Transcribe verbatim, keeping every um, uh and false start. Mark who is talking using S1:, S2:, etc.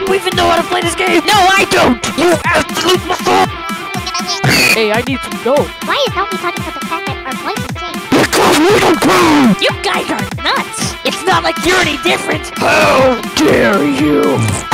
S1: you even know how to play this game? No, I don't! You absolute buffoon! Hey, I need some dough.
S2: Why is Helmy talking about the fact that our voices change?
S1: Because we don't care! You guys are nuts! It's not like you're any different! How dare you!